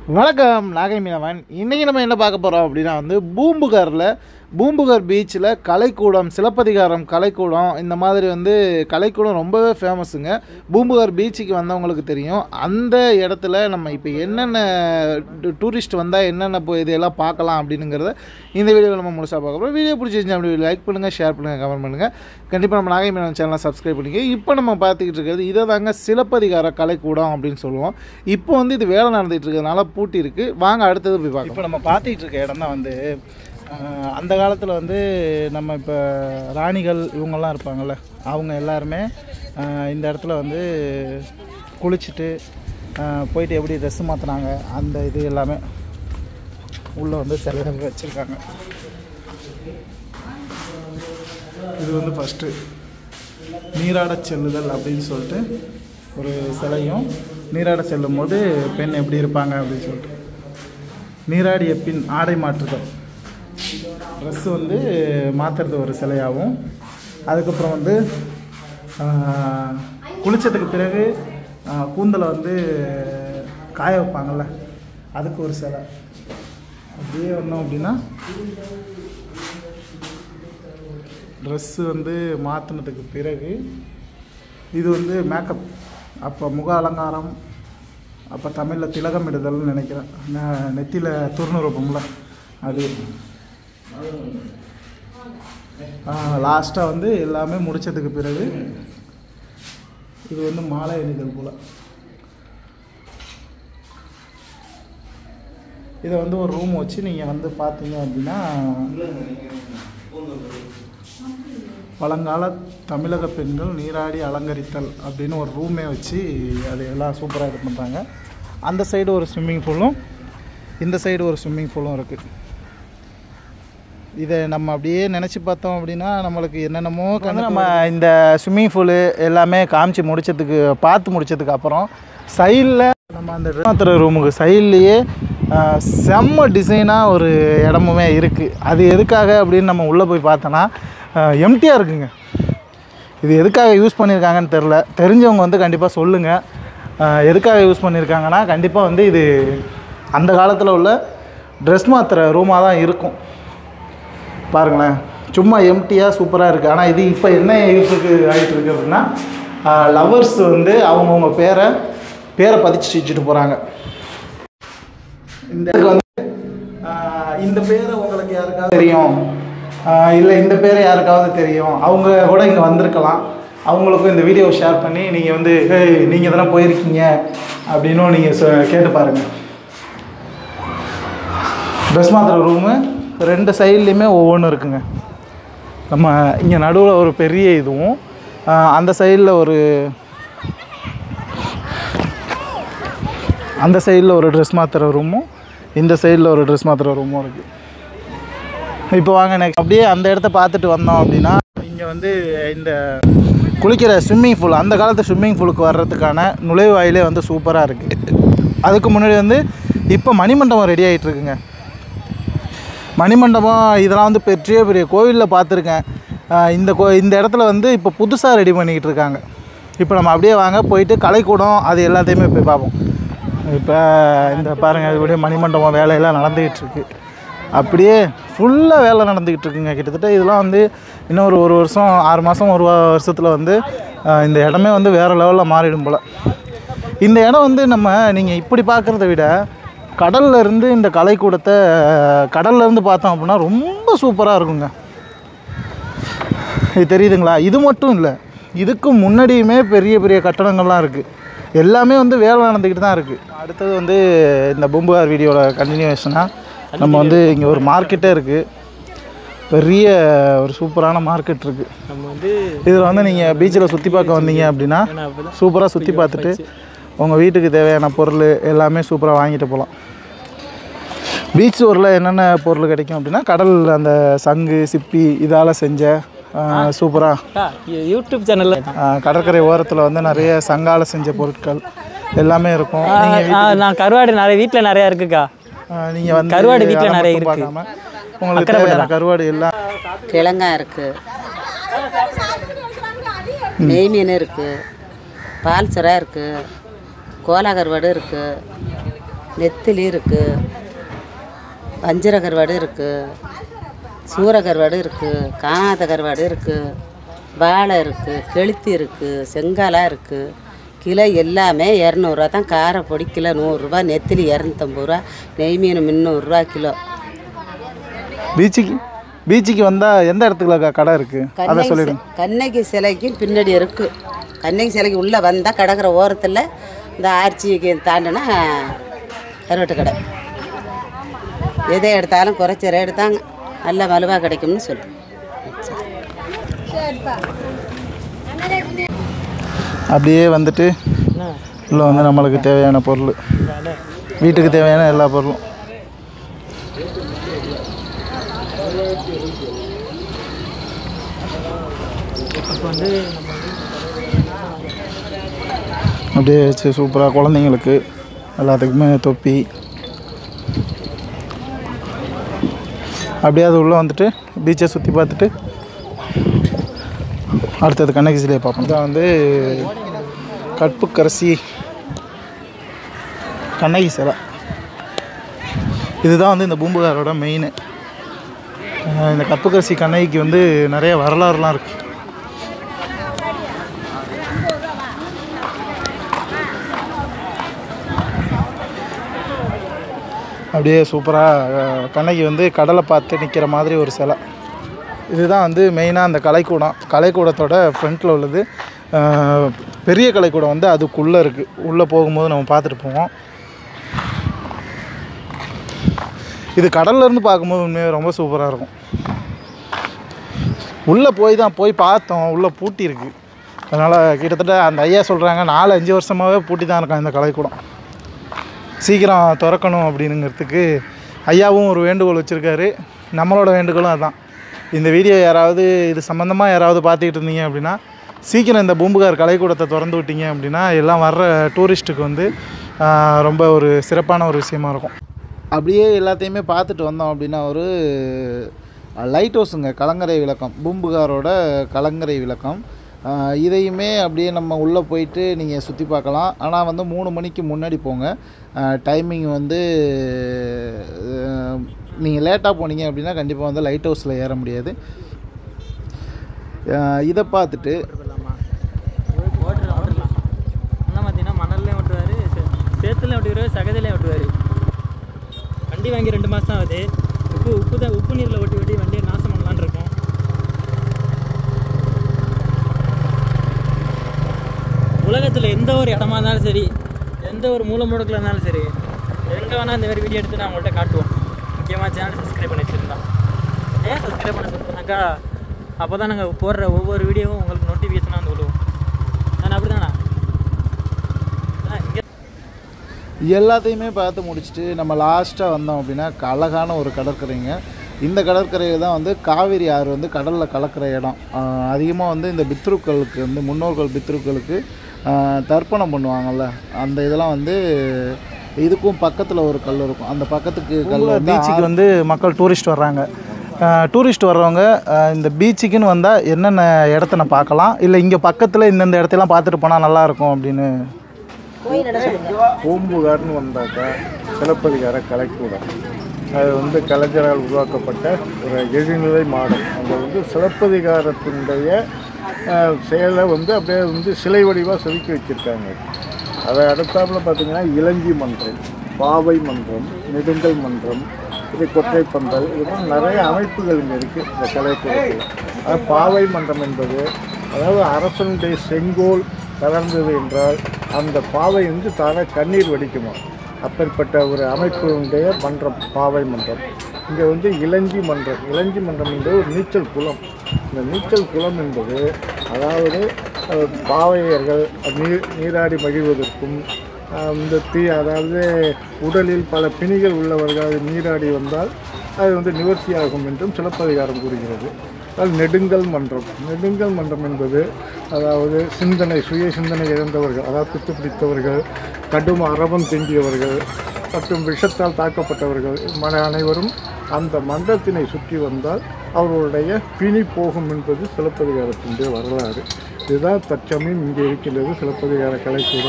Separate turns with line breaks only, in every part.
வணக்கம் நாகை மீனவன். இன்றைக்கி நம்ம என்ன பார்க்க போகிறோம் அப்படின்னா பூம்புகார் பீச்சில் கலைக்கூடம், சிலப்பதிகாரம் கலைக்கூடம், இந்த மாதிரி கலைக்கூடம் ரொம்பவே ஃபேமஸுங்க. பூம்புகார் பீச்சுக்கு வந்தவங்களுக்கு தெரியும். அந்த இடத்துல நம்ம இப்போ என்னென்ன டூரிஸ்ட் வந்தால் என்னென்ன இதெல்லாம் பார்க்கலாம் அப்படிங்கிறத இந்த வீடியோவில் நம்ம முழுசாக பார்க்க போகிறோம். வீடியோ பிடிச்சிருந்துச்சு அப்படி லைக் பண்ணுங்கள், ஷேர் பண்ணுங்கள், கமெண்ட் பண்ணுங்கள். கண்டிப்பாக நம்ம நாகை மீனவன் சேனலை சப்ஸ்கிரைப் பண்ணிக்க. இப்போ நம்ம பார்த்துக்கிட்டு இருக்கிறது இதை தாங்க சிலப்பதிகார கலைக்கூடம் அப்படின்னு சொல்லுவோம். இப்போ இது வேலை நடந்துகிட்டு இருக்கிறதுனால பூட்டி இருக்குது. வாங்க அடுத்தது போய் பார்க்கலாம். இப்போ நம்ம பார்த்துக்கிட்டு இருக்க இடம் தான் அந்த காலத்தில் நம்ம இப்போ ராணிகள் இவங்கெல்லாம் இருப்பாங்கள்ல, அவங்க எல்லாருமே இந்த இடத்துல குளிச்சுட்டு போயிட்டு எப்படி ட்ரெஸ்ஸு மாற்றினாங்க அந்த இது எல்லாமே உள்ளே சிலைகள் வச்சுருக்காங்க. இது ஃபஸ்ட்டு நீராட செல்லுதல் அப்படின்னு சொல்லிட்டு ஒரு சிலையும், நீராட செல்லும் போது பெண் எப்படி இருப்பாங்க அப்படின்னு சொல்லிட்டு, நீராடிய பின் ஆடை மாற்றுதல், ட்ரெஸ்ஸு மாற்றுறது ஒரு சிலையாகவும், அதுக்கப்புறம் குளித்ததுக்கு பிறகு கூந்தலை காய வைப்பாங்கள்ல, அதுக்கு ஒரு சிலை. அப்படியே வந்தோம் அப்படின்னா ட்ரெஸ்ஸு மாற்றினதுக்கு பிறகு இது மேக்கப், அப்போ முக அலங்காரம், அப்போ தமிழில் திலகமிடுதல்னு நினைக்கிறேன், நெத்தியில் துர்நுறுப்பம்ல அது. லாஸ்ட்டாக எல்லாமே முடித்ததுக்கு பிறகு இது மாலை அணிதல் போல். இதை ஒரு ரூம் வச்சு நீங்கள் பார்த்தீங்க அப்படின்னா பழங்கால தமிழக பெண்கள் நீராடி அலங்கரித்தல் அப்படின்னு ஒரு ரூமே வச்சு அது எல்லாம் சூப்பராக இது பண்ணுறாங்க. அந்த சைடு ஒரு ஸ்விம்மிங் பூலும், இந்த சைடு ஒரு ஸ்விம்மிங் பூலும் இருக்குது. இதை நம்ம அப்படியே நினச்சி பார்த்தோம் அப்படின்னா நம்மளுக்கு என்னென்னமோ நம்ம இந்த ஸ்விம்மிங் பூலு எல்லாமே காமிச்சு பார்த்து முடித்ததுக்கு அப்புறம் சைடில் நம்ம அந்த மாத்திர ரூமுக்கு சைட்லேயே செம்ம டிசைனாக ஒரு இடமுமே இருக்குது. அது எதுக்காக அப்படின்னு நம்ம உள்ளே போய் பார்த்தோன்னா எம்டியாக இருக்குங்க. இது எதுக்காக யூஸ் பண்ணியிருக்காங்கன்னு தெரில. தெரிஞ்சவங்க கண்டிப்பாக சொல்லுங்கள். எதுக்காக யூஸ் பண்ணியிருக்காங்கன்னா கண்டிப்பாக இது அந்த காலத்தில் உள்ள ட்ரெஸ் மாத்திர ரூமாக தான் இருக்கும். பாருங்களேன், சும்மா எம்டியாக சூப்பராக இருக்குது. ஆனால் இது இப்போ என்ன யூஸுக்கு ஆகிட்டுருக்கு அப்படின்னா லவர்ஸ் அவங்கவுங்க பேரை பதிச்சு வச்சுட்டு போகிறாங்க. இந்த இந்த பேரை உங்களுக்கு யாருக்காவது தெரியும், இல்லை இந்த பேரை யாருக்காவது தெரியும், அவங்க கூட இங்கே வந்திருக்கலாம். அவங்களுக்கும் இந்த வீடியோவை ஷேர் பண்ணி நீங்கள் நீங்கள் தானே போயிருக்கீங்க அப்படின்னும் நீங்கள் கேட்டு பாருங்கள். ட்ரெஸ் மாத்திர ரூமு 2 சைட்லேயுமே ஒவ்வொன்றும் இருக்குங்க. நம்ம இங்கே நடுவில் ஒரு பெரிய இதுவும், அந்த சைடில் ஒரு ட்ரெஸ் மாத்திர ரூமும், இந்த சைடில் ஒரு ட்ரெஸ் மாத்திர ரூமும் இருக்குது. இப்போ வாங்க நெக்ஸ்ட் அப்படியே அந்த இடத்த பார்த்துட்டு வந்தோம் அப்படின்னா இங்கே இந்த குளிக்கிற ஸ்விம்மிங் பூல், அந்த காலத்து ஸ்விம்மிங் பூலுக்கு வர்றதுக்கான நுழைவாயிலே சூப்பராக இருக்குது. அதுக்கு முன்னாடி இப்போ மணிமண்டபம் ரெடி ஆகிட்டு இருக்குங்க. மணிமண்டபம் இதெல்லாம் பெரிய பெரிய கோவிலில் பார்த்துருக்கேன். இந்த இடத்துல இப்போ புதுசாக ரெடி பண்ணிக்கிட்டு இருக்காங்க. இப்போ நம்ம அப்படியே வாங்க போயிட்டு கலைக்கூடம் அது எல்லாத்தையுமே போய் பார்ப்போம். இப்போ இந்த பாருங்கள், அதுபடியே மணிமண்டபம் வேலையெல்லாம் நடந்துக்கிட்டு இருக்கு. அப்படியே ஃபுல்லாக வேலை நடந்துக்கிட்டு இருக்குங்க. கிட்டத்தட்ட இதெல்லாம் இன்னும் ஒரு வருஷம் 6 மாதம் ஒரு வருஷத்தில் இந்த இடமே வேறு லெவலில் மாறிடும் போல். இந்த இடம் நம்ம நீங்கள் இப்படி பார்க்குறத விட கடல்லேருந்து இந்த கலைக்கூடத்தை கடல்லேருந்து பார்த்தோம் அப்படின்னா ரொம்ப சூப்பராக இருக்குங்க. இது தெரியுதுங்களா? இது மட்டும் இல்லை, இதுக்கு முன்னாடியுமே பெரிய பெரிய கட்டடங்கள்லாம் இருக்குது. எல்லாமே வேலை நடந்துக்கிட்டு தான் இருக்குது. அடுத்தது இந்த பூம்புகார் வீடியோவில் கண்டினியூஷனாக நம்ம இங்கே ஒரு மார்க்கெட்டே இருக்குது. பெரிய ஒரு சூப்பரான மார்க்கெட் இருக்குது. நம்ம இதில் நீங்கள் பீச்சில் சுற்றி பார்க்க வந்தீங்க அப்படின்னா சூப்பராக சுற்றி பார்த்துட்டு உங்கள் வீட்டுக்கு தேவையான பொருள் எல்லாமே சூப்பராக வாங்கிட்டு போகலாம். பீச் ஊரில் என்னென்ன பொருள் கிடைக்கும் அப்படின்னா கடல் அந்த சங்கு, சிப்பி இதால் செஞ்ச சூப்பராக
யூடியூப் சேனலில்
கடற்கரை ஓரத்தில் நிறைய சங்கால் செஞ்ச பொருட்கள் எல்லாமே இருக்கும்.
நான் கருவாடு நிறைய வீட்டில் நிறையா இருக்குக்கா.
நீங்கள்
கருவாடு வீட்டில் நிறைய இருக்கு.
உங்களுக்கு தேவையான கருவாடு எல்லாம்
கிழங்கா இருக்குது, நெய் மீன் இருக்குது, பால் சுறா இருக்குது, கோலா கருவாடு இருக்குது, நெத்திலி இருக்குது, வஞ்சிர கருவாடு இருக்குது, சூர கருவாடு இருக்குது, காணாத கருவாடு இருக்குது, வாழை இருக்குது, கெளுத்தி இருக்குது, செங்காலா இருக்குது. கிலோ எல்லாமே 200 தான். காரப்பொடி கிலோ 100 ரூபா, நெத்திலி 250 ரூபா, நெய் மீன் 300 ரூபா கிலோ.
பீச்சுக்கு வந்தால் எந்த இடத்துல கடை இருக்குது அதை சொல்லிடுங்க.
கண்ணகி சிலைக்கு பின்னாடி இருக்குது. கண்ணகி சிலைக்கு உள்ளே வந்தால் கடற்கரை ஓரத்தில் இந்த ஆர்ச்சிக்கு தாண்டினா கருவாட்டு கடை. எதை எடுத்தாலும் குறைச்ச ரேட்டு தாங்க, நல்ல மலிவாக கிடைக்கும்னு சொல்லு.
அப்படியே வந்துட்டு இல்லை வந்து நம்மளுக்கு தேவையான பொருள், வீட்டுக்கு தேவையான எல்லா பொருளும். அப்படியே வச்சு சூப்பராக குழந்தைங்களுக்கு எல்லாத்துக்குமே தொப்பி. அப்படியே அது உள்ளே வந்துட்டு பீச்சை சுற்றி பார்த்துட்டு அடுத்தது கண்ணகி சிலையை பார்ப்போம். இதான் வந்து கற்புக்கரசி கண்ணகி சிலை. இதுதான் வந்து இந்த பூம்புகாரோட மெயின். இந்த கற்புக்கரசி கண்ணகிக்கு வந்து நிறைய வரலாறுலாம் இருக்குது. அப்படியே சூப்பராக கண்ணகி வந்து கடலை பார்த்து நிற்கிற மாதிரி ஒரு சிலை. இதுதான் வந்து மெயினாக அந்த கலைக்கூடம். கலைக்கூடத்தோட ஃப்ரண்ட்டில் உள்ளது. பெரிய கலைக்கூடம் வந்து அதுக்குள்ளே இருக்குது. உள்ளே போகும்போது நம்ம பார்த்துட்டு போவோம். இது கடல்லேருந்து பார்க்கும்போது உண்மையாக ரொம்ப சூப்பராக இருக்கும். உள்ளே போய் பார்த்தோம், உள்ளே பூட்டி இருக்குது. அதனால் கிட்டத்தட்ட அந்த ஐயா சொல்கிறாங்க 4-5 வருஷமாகவே பூட்டி தான் இருக்கான் இந்த கலைக்கூடம். சீக்கிரம் திறக்கணும் அப்படின்னுங்கிறதுக்கு ஐயாவும் ஒரு வேண்டுகோள் வச்சுருக்காரு. நம்மளோட வேண்டுகோளும் அதுதான். இந்த வீடியோ யாராவது இது சம்மந்தமாக யாராவது பார்த்துக்கிட்டு இருந்தீங்க அப்படின்னா சீக்கிரம் இந்த பூம்புகார் கலைக்கூடத்தை திறந்து விட்டீங்க அப்படின்னா எல்லாம் வர்ற டூரிஸ்ட்டுக்கு வந்து ரொம்ப ஒரு சிறப்பான ஒரு விஷயமா இருக்கும். அப்படியே எல்லாத்தையுமே பார்த்துட்டு வந்தோம் அப்படின்னா ஒரு லைட் ஹவுஸுங்க, கலங்கரை விளக்கம், பூம்புகாரோட கலங்கரை விளக்கம். இதையுமே அப்படியே நம்ம உள்ளே போயிட்டு நீங்கள் சுற்றி பார்க்கலாம். ஆனால் வந்து 3 மணிக்கு முன்னாடி போங்க. டைமிங் வந்து நீங்கள் லேட்டாக போனீங்க அப்படின்னா கண்டிப்பாக வந்து லைட் ஹவுஸில் ஏற முடியாது. இதை பார்த்துட்டு
பார்த்தீங்கன்னா மணல்லையும் ஓட்டுவார், சேத்துலையும் ஓட்டுவார், சகதிலையும் ஓட்டுவார். வண்டி வாங்கி 2 மாதம் தான் ஆகுது. உப்பு நீரில் ஓட்டி வண்டியை நாசம் பண்ணலான்னு இருக்கோம். உலகத்தில் எந்த ஒரு இடமா இருந்தாலும் சரி, எந்த ஒரு மூல முடக்கில் இருந்தாலும் சரி, எங்கே வேணால் இந்த மாதிரி வீடியோ எடுத்து நான் உங்கள்கிட்ட காட்டுவோம். முக்கியமாக சேனல் சப்ஸ்கிரைப் பண்ணி வச்சுருந்தோம். ஏன் சப்ஸ்கிரைப் பண்ண சொல்லுனாக்கா அப்போ தான் நாங்கள் போடுற ஒவ்வொரு வீடியோவும் உங்களுக்கு நோட்டிஃபிகேஷனாக வந்து விடுவோம். நான் அப்படி தானே
எல்லாத்தையுமே பார்த்து முடிச்சுட்டு நம்ம லாஸ்ட்டாக வந்தோம் அப்படின்னா அழகான ஒரு கடற்கரைங்க. இந்த கடற்கரையில் தான் வந்து காவிரி ஆறு வந்து கடலில் கலக்கிற இடம். அதிகமாக வந்து இந்த பித்ருக்களுக்கு வந்து முன்னோர்கள் பித்ருக்களுக்கு தர்ப்பணம் பண்ணுவாங்கள்ல, அந்த இதெல்லாம் வந்து இதுக்கும் பக்கத்தில் ஒரு கல் இருக்கும். அந்த பக்கத்துக்கு கல் பீச்சுக்கு வந்து மக்கள் டூரிஸ்ட் வர்றாங்க. டூரிஸ்ட் வர்றவங்க இந்த பீச்சுக்குன்னு வந்தால் என்னென்ன இடத்த நான் பார்க்கலாம், இல்லை இங்கே பக்கத்தில் இந்தந்த இடத்தெல்லாம் பார்த்துட்டு போனால் நல்லாயிருக்கும் அப்படின்னு.
பூம்புகார்னு வந்தாக்கா சிலப்பதிகார கலைக்கூடம். அது வந்து கலைஞரால் உருவாக்கப்பட்ட ஒரு எழில்நிலை மாடம். அங்கே வந்து சிலப்பதிகாரத்தினுடைய செயலை வந்து அப்படியே வந்து சிலை வடிவாக செதுக்கி வச்சுருக்காங்க. அதை அடுத்தாப்புல பார்த்திங்கன்னா இலங்கி மன்றம், பாவை மன்றம், நெடுங்கல் மன்றம், இது கொற்றை பந்தல், இது மாதிரி நிறைய அமைப்புகள் இங்கே இருக்குது இந்த கலைக்கூடத்தில். அது பாவை மன்றம் என்பது அதாவது அரசனுடைய செங்கோல் கலர்ந்தது என்றால் அந்த பாவை வந்து தானே கண்ணீர் வடிக்குமா, அப்பேற்பட்ட ஒரு அமைப்புடைய மன்றம் பாவை மன்றம். இங்கே வந்து இலஞ்சி மன்றம். இலஞ்சி மன்றம் என்பது ஒரு நீச்சல் குளம். இந்த நீச்சல் குளம் என்பது அதாவது பாவையர்கள் நீராடி மகிழ்வதற்கும் இந்த அதாவது உடலில் பல பிணிகள் உள்ளவர்கள் நீராடி வந்தால் அது வந்து நிவர்த்தியாகும் என்றும் சிலப்பதிகாரம் கூறுகிறது. அது நெடுங்கல் மன்றம். நெடுங்கல் மன்றம் என்பது அதாவது சுய சிந்தனை இழந்தவர்கள், அதாவது பித்து பிடித்தவர்கள், கடும் அரவம் தெண்டியவர்கள் மற்றும் விஷத்தால் தாக்கப்பட்டவர்கள் அனைவரும் அந்த மன்றத்தினை சுற்றி வந்தால் அவர்களுடைய பிணி போகும் என்பது சிலப்பதிகாரத்தினுடைய வரலாறு. இதுதான் தற்சமயம் இங்கே இருக்கின்றது சிலப்பதிகார கலைக்கூடம்.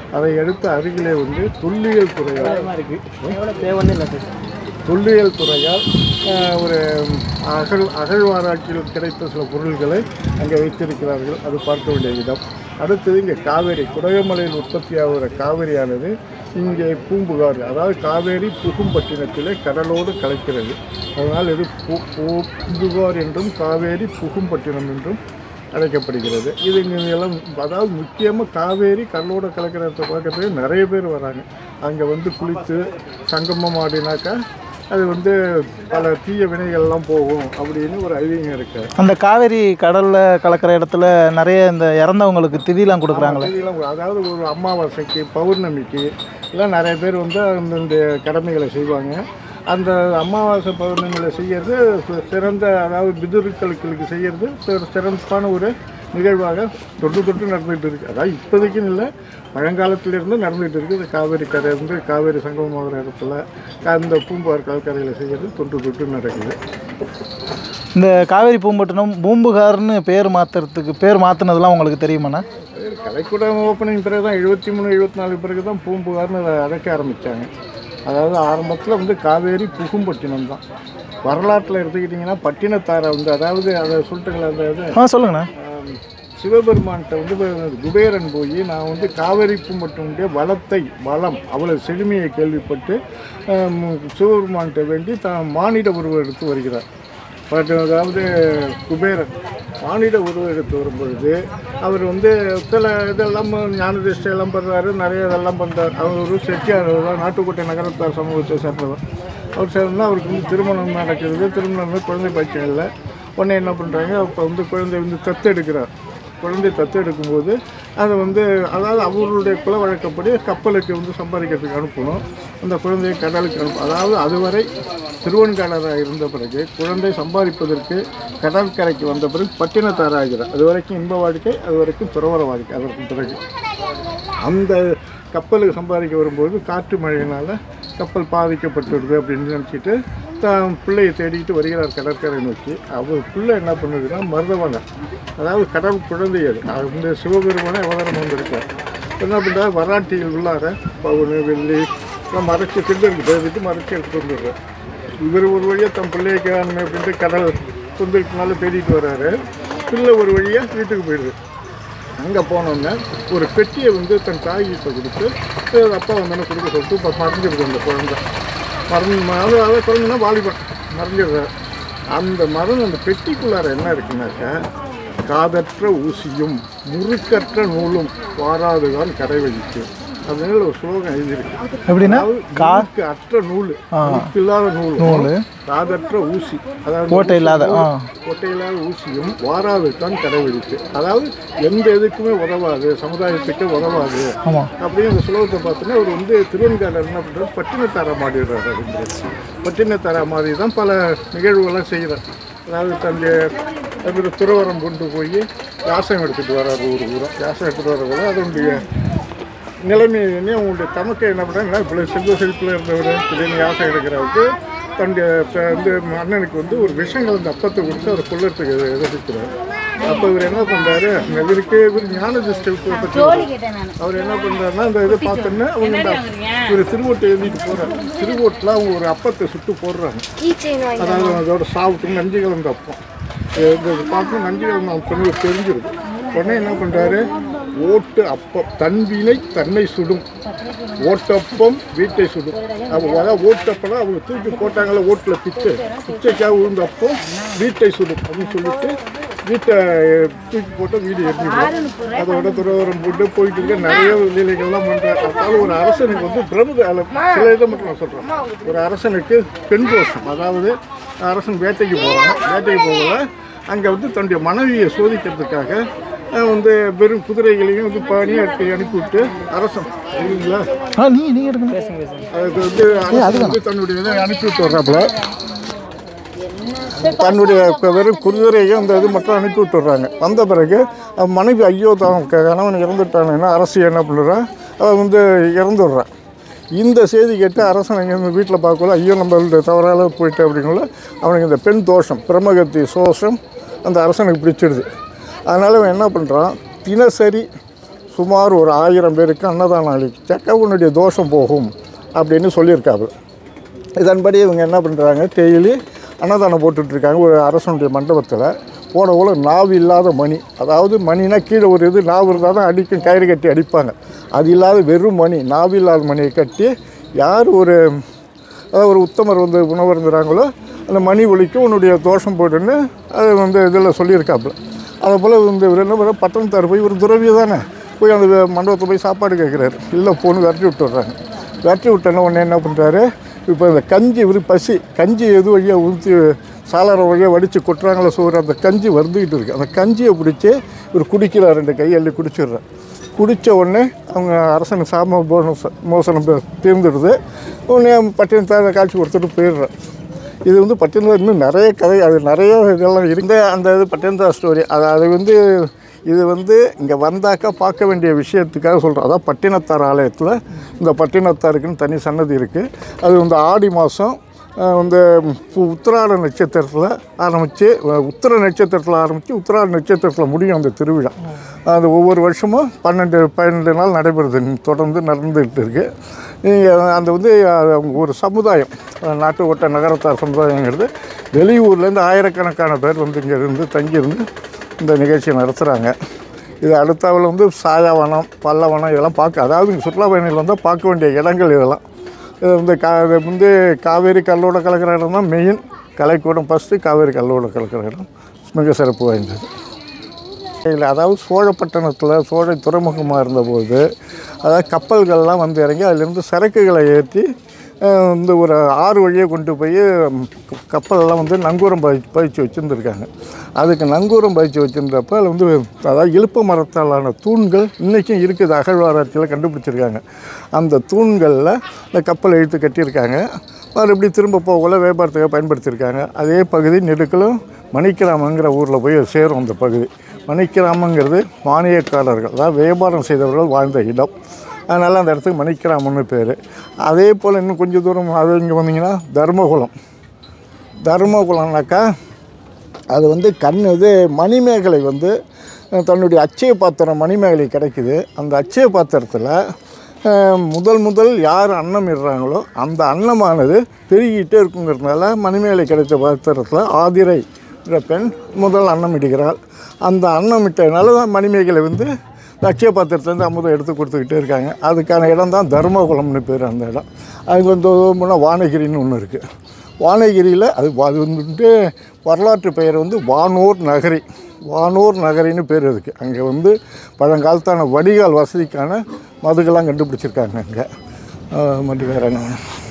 அதை அடுத்து அருகிலே வந்து தொல்லியல் துறையால்
எவ்வளோ தேவைன்னு இல்லை சார்.
தொல்லியல் துறையால் ஒரு அகழ்வாராய்ச்சியில் கிடைத்த சில பொருள்களை அங்கே வைத்திருக்கிறார்கள். அது பார்க்க வேண்டிய இடம். அடுத்தது இங்கே காவேரி, குடகமலையில் உற்பத்தியாகிற காவேரியானது இங்கே பூம்புகார், அதாவது காவேரி புகும்பட்டினத்திலே கடலோடு கலக்கிறது. அதனால் இது பூம்புகார் என்றும் காவேரி புகும்பட்டினம் என்றும் அழைக்கப்படுகிறது. இது இங்கே எல்லாம் அதாவது முக்கியமாக காவேரி கடலோடு கலக்கிறத பார்க்கறதுக்கு நிறைய பேர் வராங்க. அங்கே வந்து குளித்து சங்கமம் ஆடினாக்கா அது வந்து பல தீய வினைகள்லாம் போகும் அப்படின்னு ஒரு ஐதீகம் இருக்குது.
அந்த காவேரி கடலில் கலக்கிற இடத்துல நிறைய இந்த இறந்தவங்களுக்கு திதிலாம் கொடுக்குறாங்களே.
திதிலாம் அதாவது ஒரு அமாவாசைக்கு பௌர்ணமிக்கு எல்லாம் நிறைய பேர் வந்து அந்த கடமைகளை செய்வாங்க. அந்த அமாவாசை பௌர்ணமியில் செய்கிறது சிறந்த, அதாவது பிதுர்களுக்கு செய்கிறது சிறப்பான ஒரு நிகழ்வாக தொட்டு நடந்துகிட்டு இருக்குது. அதாவது இப்போதைக்குன்னு இல்லை, பழங்காலத்திலிருந்து நடந்துகிட்டு இருக்குது. இந்த காவேரி கரை வந்து காவேரி சங்கமமாகிற இடத்துல அந்த பூம்புகார் கடற்கரையில் செய்கிறது தொட்டு நடக்குது.
இந்த காவேரி பூம்பட்டினம் பூம்புகார்னு பேர் மாற்றினதுலாம் உங்களுக்கு தெரியுமாண்ணா?
கலைக்கூடம் ஓப்பனிங் பிறகு தான் 73 74 பிறகு தான் பூம்புகார்னு அழைக்க ஆரம்பித்தாங்க. அதாவது ஆரம்பத்தில் வந்து காவேரி புகும்பட்டினம் தான். வரலாற்றில் எடுத்துக்கிட்டிங்கன்னா பட்டினத்தாரை வந்து, அதாவது அதை சொல்லிட்டுங்களா, அந்த இது
சொல்லுங்கண்ணா.
சிவபெருமான்கிட்ட வந்து குபேரன் போய் நான் வந்து காவேரி பூம்பட்டினுடைய வளம் அவ்வளோ செழுமையை கேள்விப்பட்டு சிவபெருமான்கிட்ட வேண்டி தான் மானிட உருவம் எடுத்து வருகிறார். அதாவது குபேரன் மானிட உருவம் எடுத்து வரும்பொழுது அவர் வந்து சில இதெல்லாம் ஞானதிஷ்டை எல்லாம் பண்ணுறாரு, நிறைய இதெல்லாம் பண்ணுறாரு. அவர் ஒரு செட்டியார், நாட்டுக்கோட்டை நகரத்தார் சமூகத்தை சேர்ந்தவர். அவர் சேர்ந்தா அவருக்கு வந்து திருமணம் நடக்கிறது. திருமணம் குழந்தை பாய்ச்சல் இல்லை. உடனே என்ன பண்ணுறாங்க, அப்போ வந்து குழந்தை வந்து தத்தெடுக்கிறார். குழந்தை தத்தெடுக்கும்போது அதை வந்து, அதாவது அவர்களுடைய குல வழக்கப்படி கப்பலுக்கு வந்து சம்பாதிக்கிறதுக்கு அனுப்பணும். அந்த குழந்தையை கடலுக்கு அதாவது அதுவரை திருவன்காடராக இருந்த பிறகு குழந்தை சம்பாதிப்பதற்கு கடற்கரைக்கு வந்த பிறகு பட்டினத்தாராகிறார். அது வரைக்கும் இன்ப வாழ்க்கை, அது வரைக்கும் துறவர வாழ்க்கை. அதற்கு பிறகு அந்த கப்பலுக்கு சம்பாதிக்க வரும்போது காற்று மழையினால் கப்பல் பாதிக்கப்பட்டுடுது அப்படின்னு நினச்சிட்டு தான் பிள்ளையை தேடிக்கிட்டு வருகிறார் கடற்கரை நோக்கி. அவர் பிள்ளை என்ன பண்ணுதுன்னா மருதவனை, அதாவது கடல் குழந்தை, அது இந்த சிவபெருமானை அவதாரம் வந்திருக்கார். என்ன பண்ணுறாரு, வராட்டிகள் உள்ளார பவுனு வெள்ளி எல்லாம் மறைச்சி கிண்டலுக்கு தேடிட்டு மறைச்சி எடுத்துகிட்டு வந்துடுறார். இவர் ஒரு வழியாக தன் பிள்ளையை காணும் அப்படின்ட்டு கடல் சொந்தத்தினால தேடிட்டு வர்றாரு. பிள்ளை ஒரு வழியாக வீட்டுக்கு போயிடுது. அங்கே போனோன்னே ஒரு பெட்டியை வந்து தன் தாய்கிட்ட கொடுத்து அப்பா வந்தோன்னே கொடுக்க சொல்லிட்டு இப்போ மறைஞ்சிருக்கு அந்த குழந்தை. அதாவது குழந்தைன்னா வாலிபன் மறைஞ்சிடுறாரு. அந்த பெட்டிக்குள்ளார என்ன இருக்குன்னாக்கா, காதற்ற ஊசியும் முறுக்கற்ற நூலும் வாராதுதான் கரை வகிச்சு அதனால ஒரு ஸ்லோகம் எழுதியிருக்கு.
எப்படின்னா,
காக்கு அற்ற நூல், இல்லாத நூல், காதற்ற ஊசி, அதாவது
கோட்டை இல்லாத
ஊசியும் வாராதுதான் கடைபிடிச்சு, அதாவது எந்த இதுக்குமே உதவாது, சமுதாயத்துக்கு உதவாது அப்படின்னு அந்த ஸ்லோகத்தை பார்த்தோன்னா அவர் வந்து திருவன்காடர் என்ன பண்ணுறாரு, பட்டினத்தாரா மாறிடுறாரு. அப்படின்றது பட்டினத்தாரா மாதிரி தான் பல நிகழ்வுகள்லாம் செய்கிறார். அதாவது தன்னுடைய துறவரம் கொண்டு போய் யாசம் எடுத்துகிட்டு வர்றாரு. ஊரம் யாசம் எடுத்துகிட்டு வரக்குள்ள அதனுடைய நிலைமையை அவங்களுடைய தமக்கை என்ன பண்ணுறாங்க, இப்போ செல்வ செழிப்பில் இருந்தவர் திடீர்னு யாசம் எடுக்கிறவருக்கு தன்னுடைய வந்து அண்ணனுக்கு வந்து ஒரு விஷயங்கள் அந்த அப்பத்தை கொடுத்து அதை கொள்ளறதுக்கு எதிர்க்கிறார். அப்போ இவர் என்ன பண்ணுறாரு, இவருக்கு இவர் ஞான திருஷ்டி பற்றி அவர் என்ன பண்ணுறாருன்னா அந்த இதை பார்த்தோன்னா அவங்க இவர் திருவோட்டை எழுதிட்டு போகிறார். திருவோட்டில் அவங்க ஒரு அப்பத்தை சுட்டு போடுறாங்க. அதாவது அதோட சாப்பிட்டு நஞ்சு கலந்த அப்பம் பார்த்து நஞ்சு கலந்த அப்பன்னு தெரிஞ்சிருக்கு. உடனே என்ன பண்ணுறாரு, ஓட்டு அப்பம் தன்வினை தன்னை சுடும், ஓட்டப்பம் வீட்டை சுடும். அதாவது ஓட்டப்படம் அவங்க தூக்கி போட்டாங்களே, ஓட்டில் பிச்சைக்காக விழுந்தப்போ வீட்டை சுடும் அப்படின்னு சொல்லிட்டு வீட்டை தூக்கி போட்டு வீடு எரிஞ்சிடும். அதோட துறவரம் போயிட்டு இருக்க நிறைய லீலைகள்லாம் பண்ணுறாரு. அதாவது ஒரு அரசனுக்கு வந்து சில இதை மட்டும் நான் சொல்கிறேன். ஒரு அரசனுக்கு பெண் தோஷம், அதாவது அரசன் வேட்டைக்கு போகிறான். வேட்டைக்கு போகல அங்கே வந்து தன்னுடைய மனைவியை சோதிக்கிறதுக்காக வந்து வெறும் குதிரைகளையும் வந்து பானியை அனுப்பிவிட்டு அரசன் இல்லைங்களா அதுக்கு வந்து அரசன் வந்து தன்னுடைய இதை அனுப்பிவிட்டு வர்றாப்புல தன்னுடைய வெறும் குதிரையும் அந்த இது மட்டும் அனுப்பி விட்டுறாங்க. வந்த பிறகு மனைவி ஐயோ தான் கணவன் இறந்துட்டாங்கன்னா அரசு என்ன பண்ணுறா, அவன் வந்து இறந்துடுறான். இந்த செய்தி கேட்டு அரசன் எங்கேருந்து வீட்டில் பார்க்கல, ஐயோ நம்மளுடைய தவறால் போயிட்டு அப்படிங்கள அவனுக்கு இந்த பெண் தோஷம் பிரம்மகத்தி சோஷம் அந்த அரசனுக்கு பிடிச்சிடுது. அதனால் அவன் என்ன பண்ணுறான், தினசரி சுமார் ஒரு 1000 பேருக்கு அன்னதானம் அளிச்சாக்கா உன்னுடைய தோஷம் போகும் அப்படின்னு சொல்லியிருக்காங்க. இதன்படி இவங்க என்ன பண்ணுறாங்க, டெய்லி அன்னதானம் போட்டுட்ருக்காங்க ஒரு அரசனுடைய மண்டபத்தில். போல நாவு இல்லாத மணி, அதாவது மணினா கீழே ஒரு இது நாவு இருந்தால் தான் அடிக்கும், கயிறு கட்டி அடிப்பாங்க. அது இல்லாத வெறும் மணி, நாவு இல்லாத மணியை கட்டி யார் அதாவது ஒரு உத்தமர் உணவு இருந்துறாங்களோ அந்த மணி ஒலிக்கும் உன்னுடைய தோஷம் போட்டுன்னு அது இதில் சொல்லியிருக்காப்புல. அதை போல் இவர் என்ன பண்ணுற, பட்டணத்தார் போய் ஒரு துறவி தானே, போய் அந்த மண்டபத்தை போய் சாப்பாடு கேட்குறாரு. இல்லை போன்னு விரட்டி விட்டுறாங்க. விரட்டி விட்டோன்னா உடனே என்ன பண்ணுறாரு, இப்போ இந்த கஞ்சி பசி கஞ்சி எது வழியாக ஊற்றி சாளார வழியாக வடித்து கொட்டுறாங்களோ சோறு, அந்த கஞ்சி வந்துக்கிட்டு இருக்குது. அந்த கஞ்சியை பிடிச்சி இவர் குடிக்கிறார், 2 கை அள்ளி குடிச்சிடுறார். குடித்த உடனே அவங்க அரசனுக்கு சாம மோசனம் தீர்ந்துடுது. உடனே பட்டினத்தாரை காட்சி கொடுத்துட்டு போயிடுறார். இது பட்டினத்தார் இன்னும் நிறைய கதை, அது நிறைய இதெல்லாம் இருந்து அந்த இது பட்டினத்தார் ஸ்டோரி. அது இது இங்கே வந்தாக்கா பார்க்க வேண்டிய விஷயத்துக்காக சொல்கிறோம். அதான் பட்டினத்தார் ஆலயத்தில் இந்த பட்டினத்தாருக்குன்னு தனி சன்னதி இருக்குது. அது ஆடி மாதம் உத்திராட நட்சத்திரத்தில் ஆரம்பித்து உத்திர நட்சத்திரத்தில் ஆரம்பித்து உத்திராட நட்சத்திரத்தில் முடியும் அந்த திருவிழா. அது ஒவ்வொரு வருஷமும் 12 நாள் நடைபெறுது, தொடர்ந்து நடந்துகிட்டு இருக்குது. அந்த ஒரு சமுதாயம், நாட்டு ஓட்ட நகரத்தார் சமுதாயங்கிறது வெளியூர்லேருந்து ஆயிரக்கணக்கான பேர் இங்கே இருந்து தங்கியிருந்து இந்த நிகழ்ச்சியை நடத்துகிறாங்க. இது அடுத்தாவில் சாயாவனம், பல்லவனம் இதெல்லாம் அதாவது சுற்றுலா பயணிகள் வந்தால் பார்க்க வேண்டிய இடங்கள் இதெல்லாம். இது காவேரி கல்லோட கலக்கிற இடம் தான் மெயின். கலைக்கூடம் ஃபஸ்ட்டு காவேரி கல்லோட கலக்கிற இடம் மிக சிறப்பு வாய்ந்தது. இல்லை, அதாவது சோழப்பட்டணத்தில் சோழ துறைமுகமாக இருந்தபோது அதாவது கப்பல்கள்லாம் இறங்கி அதிலேருந்து சரக்குகளை ஏற்றி ஒரு ஆறு வழியாக கொண்டு போய் கப்பலெல்லாம் நங்கூரம் பதிச்சு வச்சுருந்துருக்காங்க. அதுக்கு நங்கூரம் பதிச்சு வச்சுருந்தப்போ அதில் அதாவது இலுப்ப மரத்தாலான தூண்கள் இன்றைக்கும் இருக்குது, அகழ்வாராய்ச்சியில் கண்டுபிடிச்சிருக்காங்க. அந்த தூண்களில் இந்த கப்பல் இழுத்து கட்டியிருக்காங்க. மறுபடியும் திரும்ப போகல வியாபாரத்துக்காக பயன்படுத்தியிருக்காங்க. அதே பகுதி நெடுக்கலும் மணிக்கிராமங்கிற ஊரில் போய் சேரும். அந்த பகுதி மணிக்கிராமங்கிறது வாணியக்காரர்கள், அதாவது வியாபாரம் செய்தவர்கள் வாழ்ந்த இடம். அதனால் அந்த இடத்துக்கு மணிக்கிராமன்னு பேர். அதே போல் இன்னும் கொஞ்சம் தூரம் அது இங்கே வந்தீங்கன்னா தர்மகுலம்னாக்கா அது மணிமேகலை தன்னுடைய அச்சய பாத்திரம் மணிமேகலை கிடைக்குது. அந்த அச்சய பாத்திரத்தில் முதல் யார் அன்னம் இடுறாங்களோ அந்த அன்னமானது பெருகிட்டே இருக்குங்கிறதுனால மணிமேகலை கிடைத்த பாத்திரத்தில் ஆதிரை பெண் முதல் அன்னம் இடுகிறாள். அந்த அன்னம் இட்டதுனால தான் மணிமேகலை அட்சய பாத்திரத்துலேருந்து அமுதம் எடுத்து கொடுத்துக்கிட்டே இருக்காங்க. அதுக்கான இடம் தான் தர்மகுலம்னு பேர் அந்த இடம். அதுக்கு முன்னே வானகிரின்னு ஒன்று இருக்குது. வானகிரியில் அது வரலாற்று பெயர் வானூர் நகரி. வானூர் நகரின்னு பேர் அதுக்கு. அங்கே பழங்காலத்தான வடிகால் வசதிக்கான மதுக்கெல்லாம் கண்டுபிடிச்சிருக்காங்க. அங்கே மட்டும் வேறு என்ன